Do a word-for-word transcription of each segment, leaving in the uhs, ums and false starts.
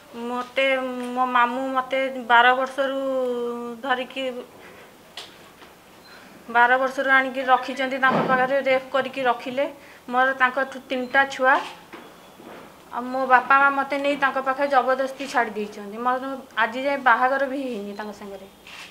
मते मो मामू मते बारह वर्ष रु धरिकी बारह वर्ष रु आनिकी रखिचंती तांको पाखरे रेप करिकी रखिले मोर तांको तीनटा छुआ आ मो बापा माँ मते नहीं तांको पाखे जबरदस्ती छाड़ी देइचंती मोर आज जाए बाहागर भी हेनी तांको संगरे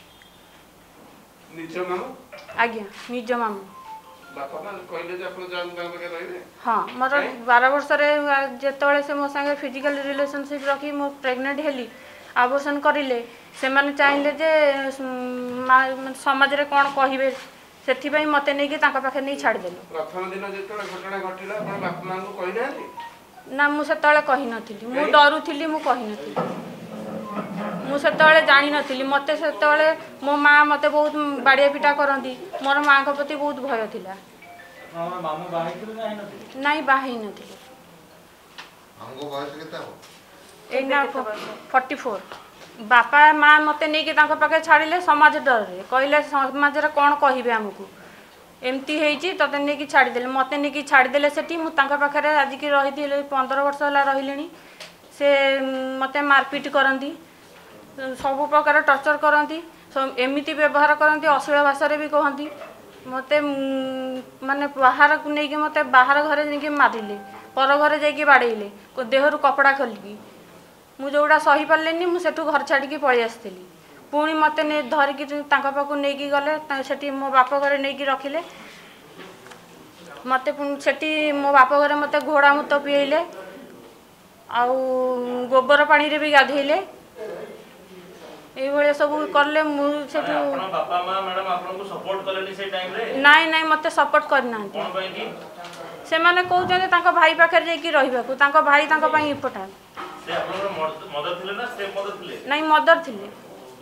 निज मामू आज्ञा निज मामू बापा माँ कहले जे अपन जान गांव में रहिबे हाँ मोर बारह वर्ष रे जेतळे से मो संगे फिजिकल रिलेशनशिप रखी मो प्रेग्नेंट हेली आबोर्शन करिले से माने चाहिले जे समाज रे कोन कहिबे सेथि पई मते नै कि तांका पाखे नै छाडी देलो प्रथम दिन जेतळे घटना घटिला अपन बापा माँ को कहि नाथि ना मु सेतळे कहि नथिली मु डरू थिली मु कहि नथिली मु सेतळे जानि नथिली मते सेतळे मो माँ मते बहुत बाडिया पिटा करंती मोर माँ को प्रति बहुत भय थिला हमर मामू बाही थिले नाही नथिले नाही बाही नथिले हमको बयस केता हो ए ना चौवालीस बापा माँ मते नहीं कि तांको पाखे छाड़िले समाज डर रे कहले समाज रे कोन कहिबे हमकु एमती हेची तते नहीं कि छाड़ी देले मते नहीं कि छाड़ी देले सेठी मु तांको पाखे रे आज की रहिथिले पंद्रह वर्ष होला रहिलेनी से मते मारपीट करंती सब प्रकार टर्चर करंती एमिति व्यवहार करंती अश्लील भाषा रे भी कहंती मते माने बाहर को नहीं कि मते बाहर घरे नहीं कि मारिले पर घरे जाई कि बाडेइले देहरु कपड़ा खोलिकी मु जोड़ा सही पारलेनी मु सेठू घर छाड़ी पळी आसथिली पुणी मते ने धरिकी तांका पाखु नेकी गले सेठी मो बाप घरे नेकी रखिले मते सेठी मो बाप घरे मते घोड़ा मुत पिएले आउ गोबर पानी रे भी गाधेइले ए भले सब करले मु सेठू अपन बापा मां मैडम आपन को सपोर्ट करलेनी से टाइम रे नाइ नाइ मते सपोर्ट करनांती कोन पई की से माने कहउछन तांका भाई पाखर जे की रहिबा को तांका भाई तांका पई इम्पोर्टेंट से आपन मदर थिले ना स्टेप मदर थिले नाइ मदर थिले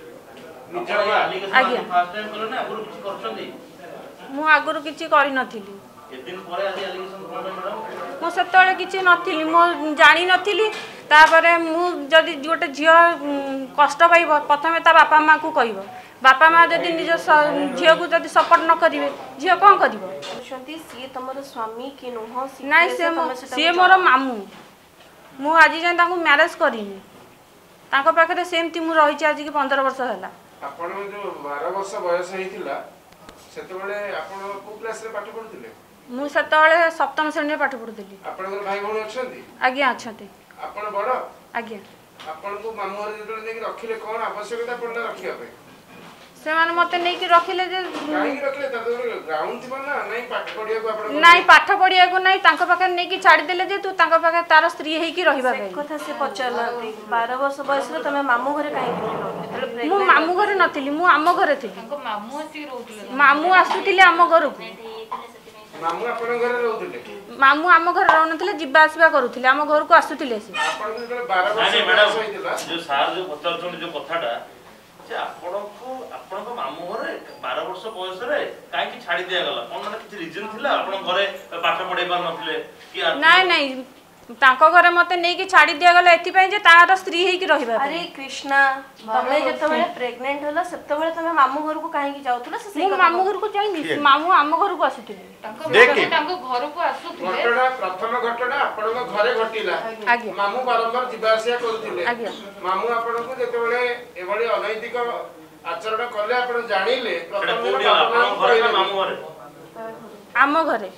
आज्ञा फर्स्ट टाइम करले ना आगुर किछ करछंदी मु आगुर किछ करि नथिली ए दिन परे आज एलिगेशन कोन मैडम मु सेतळे किछि नथिली मु जानि नथिली तापरे मु जदि गोटे झियो कष्ट पाइबो प्रथमे ता बापा माँ को कहबो बापा माँ जदि निज झियो को जदि सपोर्ट न करिवे झियो कोन करिवो छंती सी तमरो स्वामी कि नोह सी नाइ से से मोर मामू मु आज जाय तांको मैरेज करिनी तांको पाखरे सेमती मु रहिछि आज की पंद्रह वर्ष होला आपण जो बारह वर्ष बयस हेतिला सेतबेले आपण को क्लास रे पाठ पढुथिले मु सेतळे सप्तम श्रेणी रे पाठ पढुथिली आपनकर भाई भौणी अछंती आज्ञा अछंती आपण बड़ आज्ञा आपण को मामू रे जेतले नेकी रखिले कोन आवश्यकता पड़ला रखिया पे से माने मते नै कि रखिले जे काई रखले त ग्राउंड थिबो ना नै पाठ पढिया को आपण नाइ पाठ पढिया को नाइ तांको पाखे नै कि छाडी देले जे तू तांको पाखे तार स्त्री हेई कि रहिबा से कथा से पचरलाती बारह वर्ष बयस रे तमे मामू घरे काहे गेलो मु मामू घरे नथिली मु आमो घरे थिली तांको मामू आसी रहउतले मामू आसुथिले आमो घर को मामू आपण घरे रहउथिले मामू आमो घर रहउ नथिले जिबा आसीबा करूथिले आमो घर को आसुथिले से आपण जेतले बारह वर्ष नाइ बयस मैडम हेतिला जो सार जो पचरछन जो कथाटा जे आपण को आपण को मामू घरे बारह वर्ष बयस रे काहे कि छाडी दिया गला कोन माने किछ रीजन थिला आपण घरे पाठ पढै पार नथिले कि नाइ नाइ तांको घरे मते नै कि छाडी दिया गला एति पई जे तार स्त्री हेई कि रहिबा अरे कृष्णा तमे जतबेले प्रेग्नेंट होला सेतबेले तमे मामू घर को काहे कि जाउतला से मु मामू घर को जाइनी मामू आमो घर को आसुथिले तांको मामू तांको घर को आसुथिले घटना प्रथम घटना आपण घरे घटिला आज्ञा मामू बारंबार जिबा आसिया करूथिले आज्ञा मामू आपण को जेतेबेले एभली अनैतिक आचरण कले आपण जानिले प्रथम कोडी दिन आपण घरे ना मामू घरे आमो घरे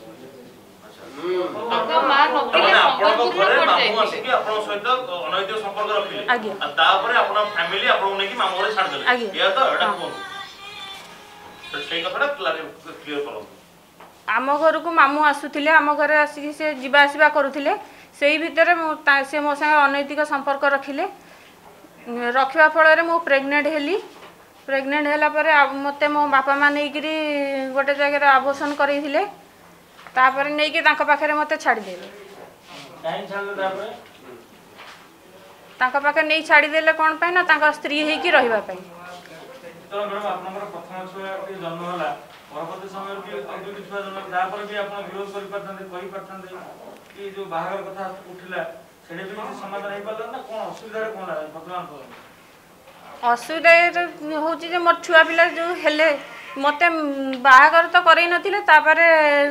तांको मां नथिले आपण को संपर्क घरे पड़ मामू जाय आसी कि आपण सहित अनैतिक संपर्क रखिले आज्ञा आ तापरे आपण फैमिली आपण ने कि मामू घरे छाड देले आज्ञा। या तो एटा कोन तो सेई कथाटा क्लियर करो आमो घर को मामू आसुथिले आमो घरे आसी से जिबा आसीबा करूथिले सेई भितरे से मो संगे अनैतिक संपर्क रखिले रखिबा फल रे मो प्रेग्नेंट हेली प्रेग्नेंट होला परे मते मो बापा मां नै कि गोटे जगह रे आबोशन करैथिले तापर नै कि तांका पाखरे मते छाडी देले काहे छाडले तापरे तांका पाखे नै छाडी देले कोन पय ना तांका स्त्री हेई कि रहिबा पय तो मैडम आपनकर प्रथम छुआ के जन्म होला परवर्ती समय के दुटी छुआ जन्म जा पर भी आपन विरोध करि परथांते कहि परथांते कि जो बाहर कथा उठिला सेडे भी समाधान हे पड़ला ना कोन असुविधा रे कोन भगवान को असुविधा होची जे मोर छुआ पिला जो हेले मते बाहागर तो करई नथिले तापरे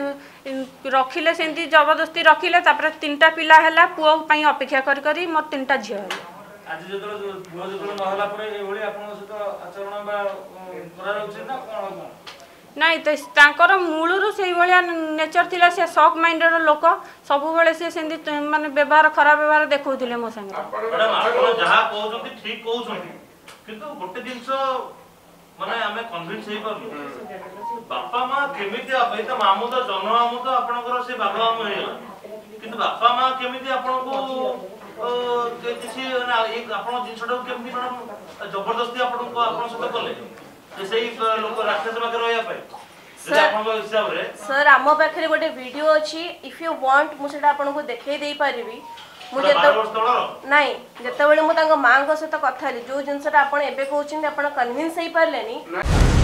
रखिले सेंती जबरदस्ती रखिले तापरे तीनटा पिला हैला पुओ पई अपेक्षा करी करी मोर तीनटा झियो हैले ଆଜି ଯେତେବେଳେ ପୁଅ ଯେତେବେଳେ ନହେଲା ପରେ ଏଇଭଳି ଆପଣଙ୍କ ସହିତ ଆଚରଣ ବା କରାଯାଉଛି ନା କଣ କଣ? ନାଇଁ ତ ତାଙ୍କର ମୂଳରୁ ସେଇଭଳିଆ ନେଚର ଥିଲା। ସେ ସକ୍ ମାଇଣ୍ଡର ଲୋକ, ସବୁବେଳେ ସେ ସେମିତି ମାନେ ବ୍ୟବହାର ଖରାପ ବ୍ୟବହାର ଦେଖଉଥିଲେ ମୋ ସାଙ୍ଗରେ। ମ୍ୟାଡାମ ଆପଣ ଯାହା କହୁଛନ୍ତି ଠିକ କହୁଛନ୍ତି, କିନ୍ତୁ ଗୋଟେ ଜିନିଷ ମାନେ ଆମେ କନଭିନ୍ସ ହେଇପାରୁନୁ ବାପା ମା କେମିତି ଏଇ ତ ମାମୁଁ ତ ଜନ୍ମ ମାମୁଁ ତ ଆପଣଙ୍କର ସେ ବାବା ମାମୁଁ ହେଇଗଲା, କିନ୍ତୁ ବାପା ମା କେମିତି ଆପଣଙ୍କୁ କିଛି ଆପଣ ଜିନିଷଟାକୁ କେମିତି ମ୍ୟାଡାମ ଜବରଦସ୍ତି ଆପଣଙ୍କୁ ଆପଣଙ୍କ ସହିତ କଲେ ସେଇ ଲୋକ ରାକ୍ଷସ ପାଖରେ ରହିବା ପାଇଁ? सर आम पाखे गोटे वीडियो अच्छी इफ यू वांट मुझे आपको देखई दे पारिबी मु नहीं जेतेबेले मु तांको मां को सहित कथा जो जिनसटा आपण एबे कहउछिन आपण कन्विंस हे पारलेनी